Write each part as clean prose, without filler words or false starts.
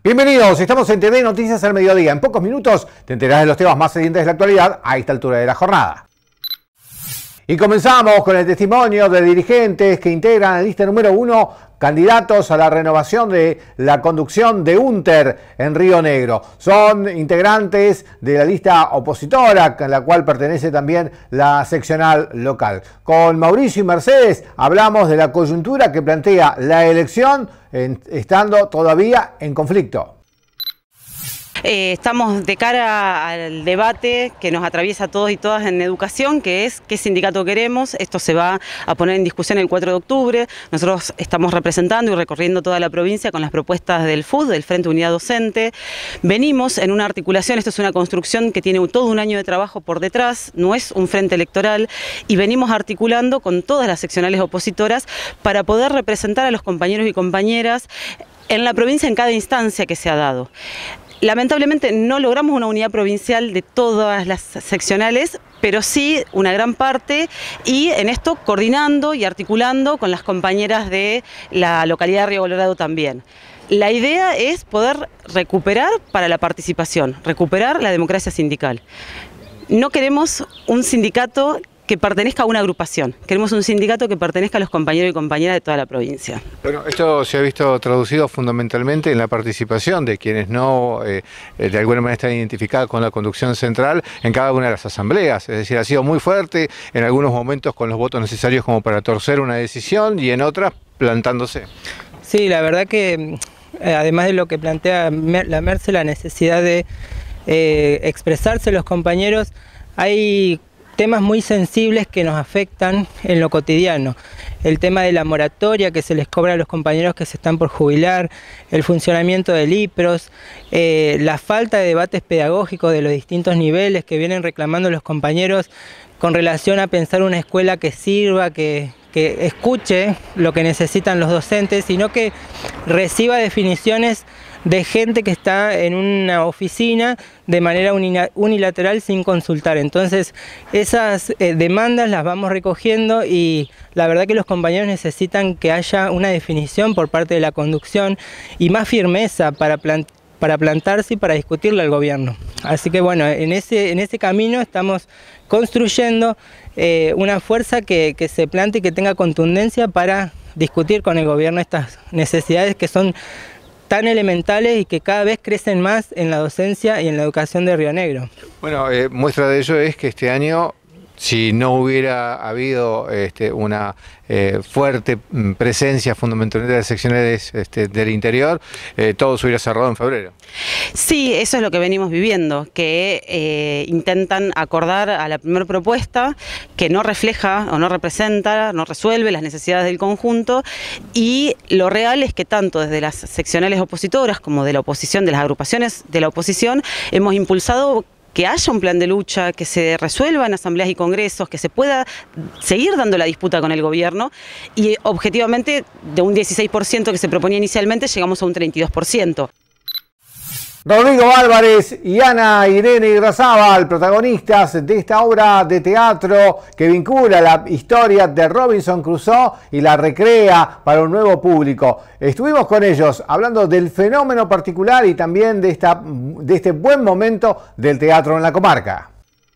Bienvenidos, estamos en TV Noticias al Mediodía. En pocos minutos te enterarás de los temas más salientes de la actualidad a esta altura de la jornada. Y comenzamos con el testimonio de dirigentes que integran la lista número 1, candidatos a la renovación de la conducción de UNTER en Río Negro. Son integrantes de la lista opositora, a la cual pertenece también la seccional local. Con Mauricio y Mercedes hablamos de la coyuntura que plantea la elección estando todavía en conflicto. Estamos de cara al debate que nos atraviesa a todos y todas en educación, que es qué sindicato queremos. Esto se va a poner en discusión el 4 de octubre. Nosotros estamos representando y recorriendo toda la provincia con las propuestas del FUD, del Frente Unidad Docente. Venimos en una articulación, esto es una construcción que tiene todo un año de trabajo por detrás, no es un frente electoral, y venimos articulando con todas las seccionales opositoras para poder representar a los compañeros y compañeras en la provincia en cada instancia que se ha dado. Lamentablemente no logramos una unidad provincial de todas las seccionales, pero sí una gran parte, y en esto coordinando y articulando con las compañeras de la localidad de Río Colorado también. La idea es poder recuperar para la participación, recuperar la democracia sindical. No queremos un sindicato que pertenezca a una agrupación. Queremos un sindicato que pertenezca a los compañeros y compañeras de toda la provincia. Bueno, esto se ha visto traducido fundamentalmente en la participación de quienes no de alguna manera están identificados con la conducción central en cada una de las asambleas. Es decir, ha sido muy fuerte en algunos momentos con los votos necesarios como para torcer una decisión y en otras plantándose. Sí, la verdad que además de lo que plantea la Merce, la necesidad de expresarse los compañeros, hay temas muy sensibles que nos afectan en lo cotidiano. El tema de la moratoria que se les cobra a los compañeros que se están por jubilar, el funcionamiento del IPROS, la falta de debates pedagógicos de los distintos niveles que vienen reclamando los compañeros con relación a pensar una escuela que sirva, que escuche lo que necesitan los docentes, sino que reciba definiciones de gente que está en una oficina de manera unilateral sin consultar. Entonces esas demandas las vamos recogiendo y la verdad que los compañeros necesitan que haya una definición por parte de la conducción y más firmeza para plantarse y para discutirle al gobierno. Así que bueno, en ese camino estamos construyendo una fuerza que se plante y que tenga contundencia para discutir con el gobierno estas necesidades que son tan elementales y que cada vez crecen más en la docencia y en la educación de Río Negro. Bueno, muestra de ello es que este año, si no hubiera habido una fuerte presencia fundamentalmente de las seccionales del interior, todo se hubiera cerrado en febrero. Sí, eso es lo que venimos viviendo, que intentan acordar a la primera propuesta que no refleja o no representa, no resuelve las necesidades del conjunto, y lo real es que tanto desde las seccionales opositoras como de la oposición, de las agrupaciones de la oposición, hemos impulsado que haya un plan de lucha, que se resuelva en asambleas y congresos, que se pueda seguir dando la disputa con el gobierno, y objetivamente de un 16% que se proponía inicialmente llegamos a un 32%. Rodrigo Álvarez y Ana Irene Irrazábal, protagonistas de esta obra de teatro que vincula la historia de Robinson Crusoe y la recrea para un nuevo público. Estuvimos con ellos hablando del fenómeno particular y también de este buen momento del teatro en la comarca.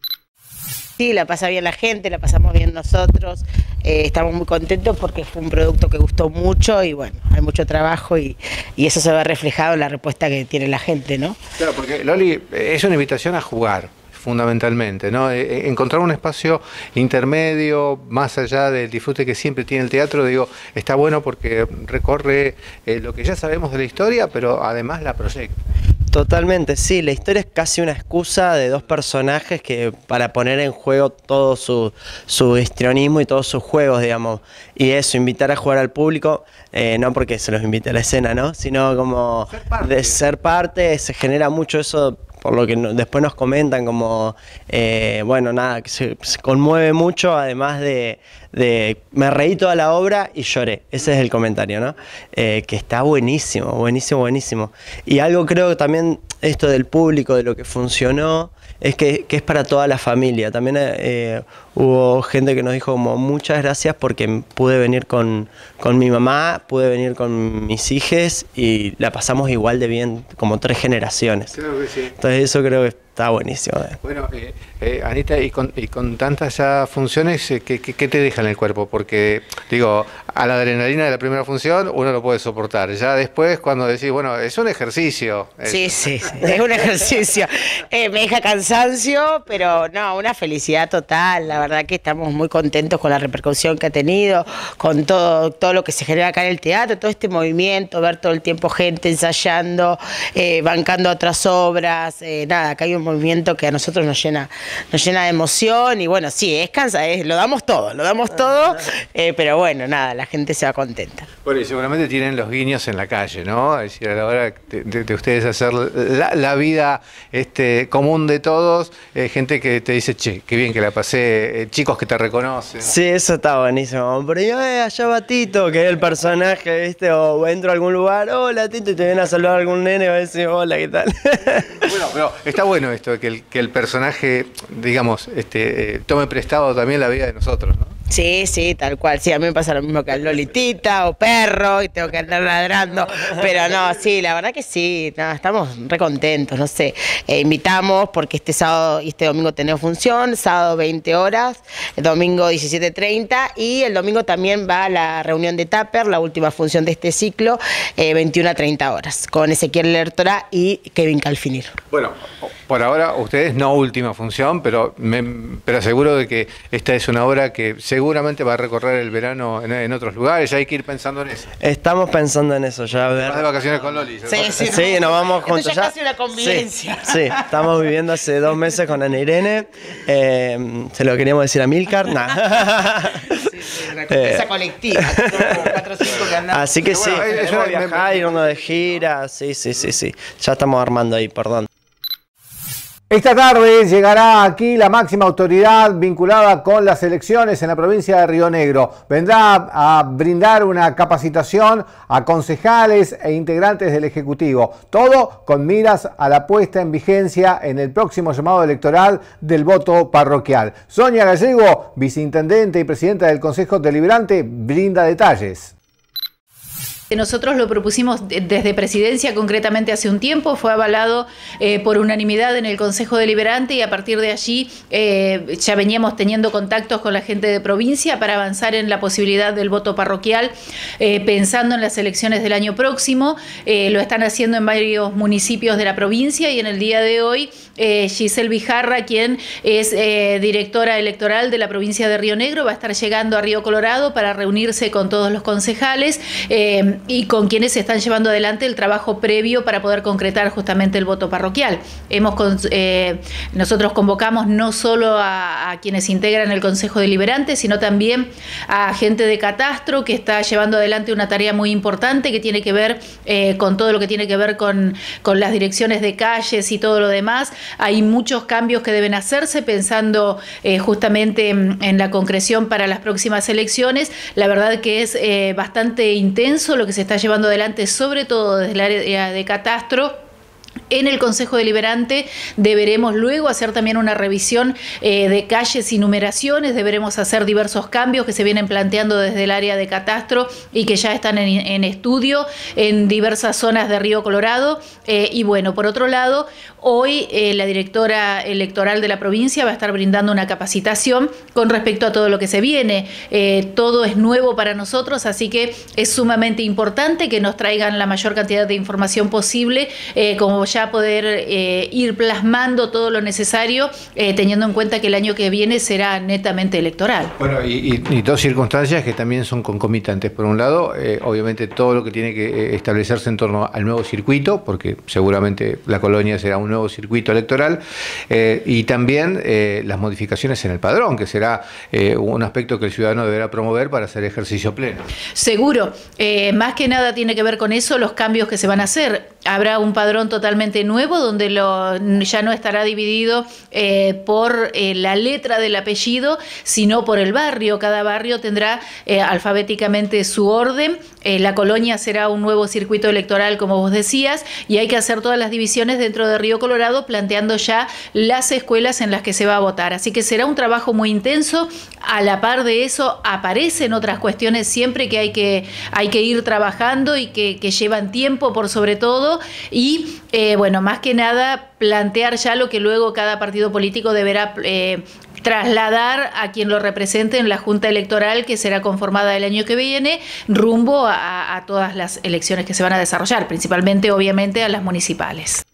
Sí, la pasa bien la gente, la pasamos bien nosotros, estamos muy contentos porque fue un producto que gustó mucho y bueno, hay mucho trabajo y eso se ve reflejado en la respuesta que tiene la gente, ¿no? Claro, porque Loli, es una invitación a jugar, fundamentalmente, ¿no? Encontrar un espacio intermedio, más allá del disfrute que siempre tiene el teatro, digo, está bueno porque recorre lo que ya sabemos de la historia, pero además la proyecta. Totalmente, sí, la historia es casi una excusa de dos personajes que para poner en juego todo su histrionismo y todos sus juegos, digamos, y eso, invitar a jugar al público, no porque se los invite a la escena, ¿no? Sino como de ser parte, se genera mucho eso, por lo que después nos comentan, como, bueno, nada, que se conmueve mucho, además de me reí toda la obra y lloré, ese es el comentario, ¿no? Que está buenísimo, buenísimo, buenísimo. Y algo creo que también esto del público, de lo que funcionó, es que es para toda la familia. También hubo gente que nos dijo como muchas gracias porque pude venir con mi mamá, pude venir con mis hijos y la pasamos igual de bien como 3 generaciones. Claro que sí. Entonces eso creo que está buenísimo. Bueno, Anita, y con tantas ya funciones, ¿qué te deja en el cuerpo? Porque, digo, a la adrenalina de la primera función uno lo puede soportar. Ya después, cuando decís, bueno, es un ejercicio. Sí, es un ejercicio. Me deja cansancio, pero no, una felicidad total. La verdad que estamos muy contentos con la repercusión que ha tenido, con todo lo que se genera acá en el teatro, todo este movimiento, ver todo el tiempo gente ensayando, bancando otras obras. Nada, acá hay un movimiento que a nosotros nos llena de emoción y bueno, sí, lo damos todo, pero bueno, nada, la gente se va contenta. Bueno, y seguramente tienen los guiños en la calle, ¿no? Es decir, a la hora de ustedes hacer la vida común de todos, gente que te dice, che, qué bien que la pasé, chicos que te reconocen. Sí, eso está buenísimo. Pero yo, allá va Tito, que es el personaje, ¿viste? O entro a algún lugar, hola Tito, y te viene a saludar a algún nene y va a decir, hola, ¿qué tal? Bueno, pero está bueno esto, que el personaje, digamos, tome prestado también la vida de nosotros, ¿no? Sí, tal cual. Sí, a mí me pasa lo mismo que al Lolitita o perro y tengo que andar ladrando. Pero no, sí, la verdad que sí, no, estamos re contentos, no sé. Invitamos porque este sábado y este domingo tenemos función, sábado 20 horas, el domingo 17:30 y el domingo también va la reunión de Tupper, la última función de este ciclo, 21 a 30 horas, con Ezequiel Lertora y Kevin Calfinir. Bueno, por ahora ustedes no última función, pero aseguro de que esta es una obra que seguramente va a recorrer el verano en otros lugares, ya hay que ir pensando en eso. Estamos pensando en eso ya. Más de vacaciones con Loli. Sí, nos vamos juntos. Esto ya es casi una convivencia. Sí, estamos viviendo hace 2 meses con Ana Irene. Se lo queríamos decir a Milcar. Esa colectiva, 4 o 5 que andamos. Así que sí, bueno, queremos viajar, irnos de gira. Sí. Ya estamos armando ahí, perdón. Esta tarde llegará aquí la máxima autoridad vinculada con las elecciones en la provincia de Río Negro. Vendrá a brindar una capacitación a concejales e integrantes del Ejecutivo. Todo con miras a la puesta en vigencia en el próximo llamado electoral del voto parroquial. Sonia Gallego, viceintendente y presidenta del Consejo Deliberante, brinda detalles. Nosotros lo propusimos desde Presidencia concretamente hace un tiempo, fue avalado por unanimidad en el Consejo Deliberante y a partir de allí ya veníamos teniendo contactos con la gente de provincia para avanzar en la posibilidad del voto parroquial, pensando en las elecciones del año próximo. Lo están haciendo en varios municipios de la provincia y en el día de hoy Giselle Bijarra, quien es directora electoral de la provincia de Río Negro, va a estar llegando a Río Colorado para reunirse con todos los concejales y con quienes se están llevando adelante el trabajo previo para poder concretar justamente el voto parroquial. Nosotros convocamos no solo a quienes integran el Consejo Deliberante, sino también a gente de Catastro que está llevando adelante una tarea muy importante que tiene que ver con todo lo que tiene que ver con las direcciones de calles y todo lo demás. Hay muchos cambios que deben hacerse pensando justamente en la concreción para las próximas elecciones. La verdad que es bastante intenso lo que se está llevando adelante, sobre todo desde el área de Catastro. En el Consejo Deliberante deberemos luego hacer también una revisión de calles y numeraciones, deberemos hacer diversos cambios que se vienen planteando desde el área de Catastro y que ya están en estudio en diversas zonas de Río Colorado. Y bueno, por otro lado, hoy la directora electoral de la provincia va a estar brindando una capacitación con respecto a todo lo que se viene. Todo es nuevo para nosotros, así que es sumamente importante que nos traigan la mayor cantidad de información posible, como ya poder ir plasmando todo lo necesario, teniendo en cuenta que el año que viene será netamente electoral. Bueno, y dos circunstancias que también son concomitantes. Por un lado, obviamente todo lo que tiene que establecerse en torno al nuevo circuito, porque seguramente la colonia será un nuevo circuito electoral, y también las modificaciones en el padrón, que será un aspecto que el ciudadano deberá promover para hacer ejercicio pleno. Seguro, más que nada tiene que ver con eso los cambios que se van a hacer. Habrá un padrón totalmente totalmente nuevo, donde ya no estará dividido por la letra del apellido, sino por el barrio. Cada barrio tendrá alfabéticamente su orden. La colonia será un nuevo circuito electoral, como vos decías, y hay que hacer todas las divisiones dentro de Río Colorado, planteando ya las escuelas en las que se va a votar. Así que será un trabajo muy intenso. A la par de eso aparecen otras cuestiones siempre que hay que ir trabajando y que llevan tiempo por sobre todo, y bueno, más que nada plantear ya lo que luego cada partido político deberá trasladar a quien lo represente en la Junta Electoral, que será conformada el año que viene, rumbo a todas las elecciones que se van a desarrollar, principalmente obviamente a las municipales.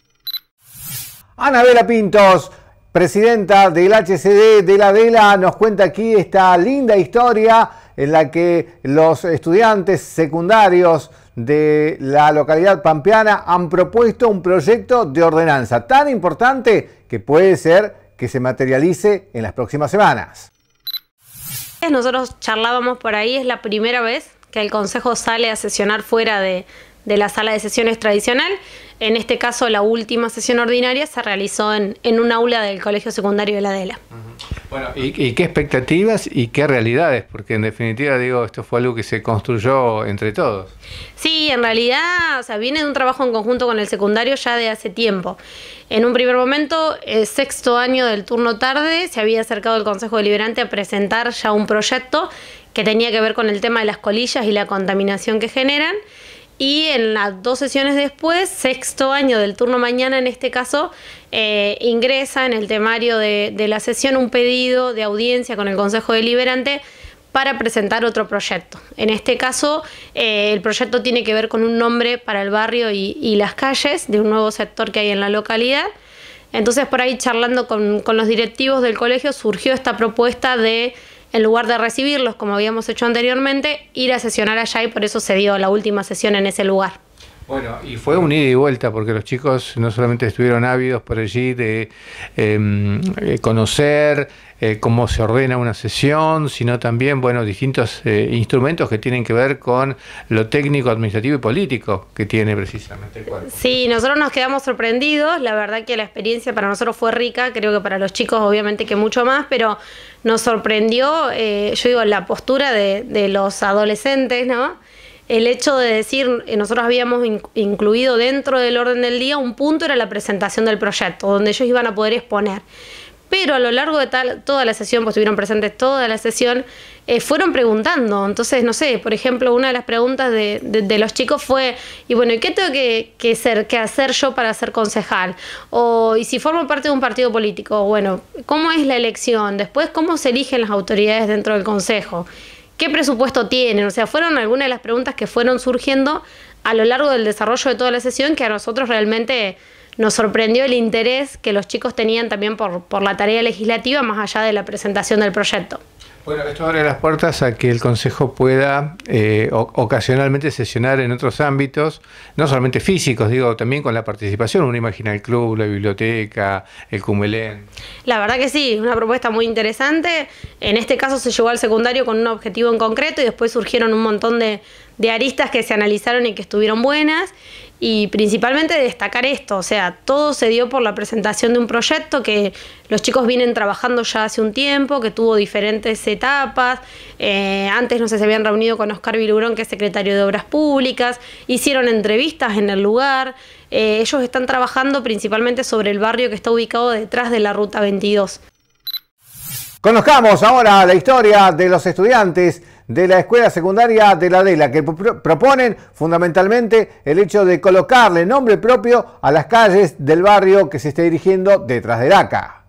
Anabela Pintos, presidenta del HCD de la ADELA, nos cuenta aquí esta linda historia en la que los estudiantes secundarios de la localidad pampeana han propuesto un proyecto de ordenanza tan importante que puede ser que se materialice en las próximas semanas. Nosotros charlábamos por ahí, es la primera vez que el Consejo sale a sesionar fuera de la sala de sesiones tradicional. En este caso, la última sesión ordinaria se realizó en un aula del Colegio Secundario de la ADELA. Bueno, ¿y qué expectativas y qué realidades? Porque en definitiva, digo, esto fue algo que se construyó entre todos. Sí, en realidad, o sea, viene de un trabajo en conjunto con el secundario ya de hace tiempo. En un primer momento, el sexto año del turno tarde, se había acercado el Consejo Deliberante a presentar ya un proyecto que tenía que ver con el tema de las colillas y la contaminación que generan. Y en las 2 sesiones después, sexto año del turno mañana, en este caso, ingresa en el temario de la sesión un pedido de audiencia con el Consejo Deliberante para presentar otro proyecto. En este caso, el proyecto tiene que ver con un nombre para el barrio y las calles de un nuevo sector que hay en la localidad. Entonces, por ahí charlando con los directivos del colegio, surgió esta propuesta de, en lugar de recibirlos como habíamos hecho anteriormente, ir a sesionar allá, y por eso se dio la última sesión en ese lugar. Bueno, y fue un ida y vuelta, porque los chicos no solamente estuvieron ávidos por allí de conocer cómo se ordena una sesión, sino también, bueno, distintos instrumentos que tienen que ver con lo técnico, administrativo y político que tiene precisamente el cuerpo. Sí, nosotros nos quedamos sorprendidos, la verdad que la experiencia para nosotros fue rica, creo que para los chicos obviamente que mucho más, pero nos sorprendió, yo digo, la postura de los adolescentes, ¿no? El hecho de decir, nosotros habíamos incluido dentro del orden del día un punto, era la presentación del proyecto, donde ellos iban a poder exponer. Pero a lo largo de toda la sesión, pues estuvieron presentes toda la sesión, fueron preguntando. Entonces, no sé, por ejemplo, una de las preguntas de los chicos fue, y bueno, ¿y qué tengo que hacer yo para ser concejal? O, y si formo parte de un partido político, bueno, ¿cómo es la elección? Después, ¿cómo se eligen las autoridades dentro del consejo? ¿Qué presupuesto tienen? O sea, fueron algunas de las preguntas que fueron surgiendo a lo largo del desarrollo de toda la sesión, que a nosotros realmente nos sorprendió el interés que los chicos tenían también por la tarea legislativa, más allá de la presentación del proyecto. Bueno, esto abre las puertas a que el Consejo pueda ocasionalmente sesionar en otros ámbitos, no solamente físicos, digo, también con la participación. Uno imagina el club, la biblioteca, el Cumelén. La verdad que sí, una propuesta muy interesante. En este caso se llegó al secundario con un objetivo en concreto y después surgieron un montón de aristas que se analizaron y que estuvieron buenas. Y principalmente destacar esto, o sea, todo se dio por la presentación de un proyecto que los chicos vienen trabajando ya hace un tiempo, que tuvo diferentes etapas. Antes, no sé, se habían reunido con Oscar Vilurón, que es secretario de Obras Públicas, hicieron entrevistas en el lugar. Ellos están trabajando principalmente sobre el barrio que está ubicado detrás de la Ruta 22. Conozcamos ahora la historia de los estudiantes de la escuela secundaria de la ADELA, que proponen fundamentalmente el hecho de colocarle nombre propio a las calles del barrio que se esté dirigiendo detrás del ACA.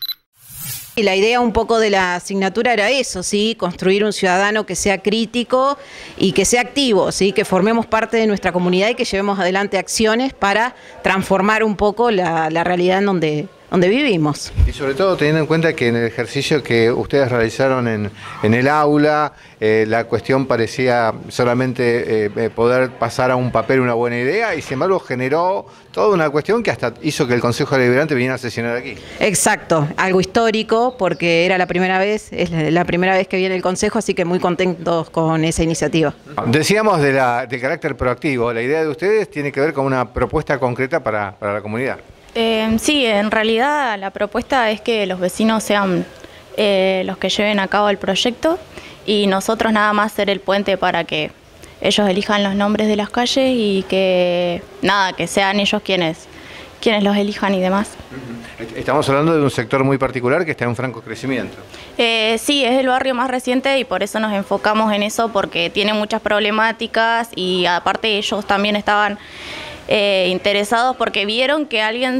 Y la idea un poco de la asignatura era eso, ¿sí? Construir un ciudadano que sea crítico y que sea activo, ¿sí? Que formemos parte de nuestra comunidad y que llevemos adelante acciones para transformar un poco la realidad en donde vivimos. Y sobre todo teniendo en cuenta que en el ejercicio que ustedes realizaron en el aula, la cuestión parecía solamente poder pasar a un papel una buena idea, y sin embargo generó toda una cuestión que hasta hizo que el Consejo Deliberante viniera a sesionar aquí. Exacto, algo histórico porque era la primera vez, es la primera vez que viene el Consejo, así que muy contentos con esa iniciativa. Decíamos de carácter proactivo, la idea de ustedes tiene que ver con una propuesta concreta para la comunidad. Sí, en realidad la propuesta es que los vecinos sean los que lleven a cabo el proyecto y nosotros nada más ser el puente para que ellos elijan los nombres de las calles y que sean ellos quienes los elijan y demás. Estamos hablando de un sector muy particular que está en franco crecimiento. Sí, es el barrio más reciente y por eso nos enfocamos en eso, porque tiene muchas problemáticas y aparte ellos también estaban interesados porque vieron que alguien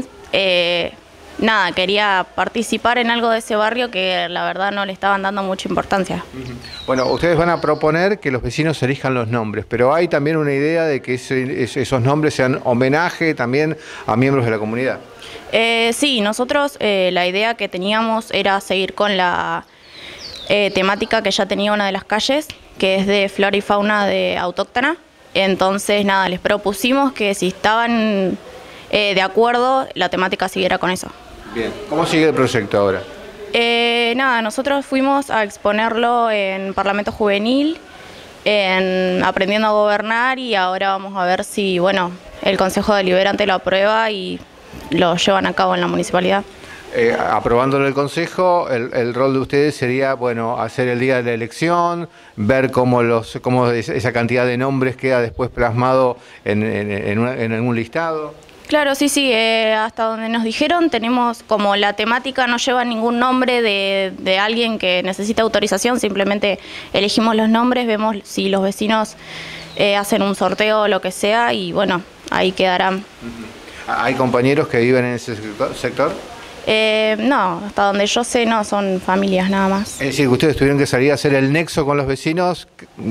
quería participar en algo de ese barrio que la verdad no le estaban dando mucha importancia. Bueno, ustedes van a proponer que los vecinos elijan los nombres, pero hay también una idea de que esos nombres sean homenaje también a miembros de la comunidad. Sí, nosotros la idea que teníamos era seguir con la temática que ya tenía una de las calles, que es de flora y fauna de autóctona. Entonces, les propusimos que si estaban de acuerdo, la temática siguiera con eso. Bien, ¿cómo sigue el proyecto ahora? Nosotros fuimos a exponerlo en Parlamento Juvenil, en Aprendiendo a Gobernar, y ahora vamos a ver si, el Consejo Deliberante lo aprueba y lo llevan a cabo en la municipalidad. Aprobándolo el Consejo, el rol de ustedes sería, hacer el día de la elección, ver cómo esa cantidad de nombres queda después plasmado en algún listado. Claro, sí, hasta donde nos dijeron tenemos, como la temática no lleva ningún nombre de alguien que necesita autorización, simplemente elegimos los nombres, vemos si los vecinos hacen un sorteo o lo que sea y ahí quedarán. ¿Hay compañeros que viven en ese sector? No, hasta donde yo sé no, son familias nada más. Es decir, que ustedes tuvieron que salir a hacer el nexo con los vecinos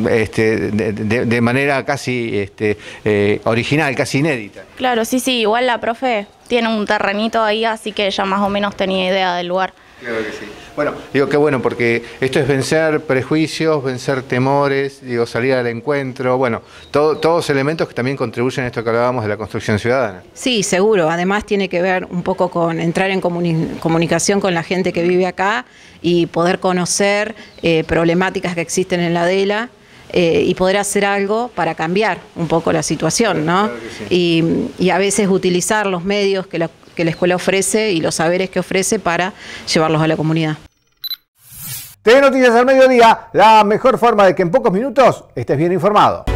de manera casi original, casi inédita. Claro, sí, igual la profe tiene un terrenito ahí, así que ella más o menos tenía idea del lugar. Claro que sí. Bueno, digo qué bueno, porque esto es vencer prejuicios, vencer temores, salir al encuentro, todos elementos que también contribuyen a esto que hablábamos de la construcción ciudadana. Sí, seguro. Además tiene que ver un poco con entrar en comunicación con la gente que vive acá y poder conocer problemáticas que existen en la DELA y poder hacer algo para cambiar un poco la situación, ¿no? Claro que sí. Y a veces utilizar los medios que la escuela ofrece y los saberes que ofrece para llevarlos a la comunidad. TV Noticias al Mediodía, la mejor forma de que en pocos minutos estés bien informado.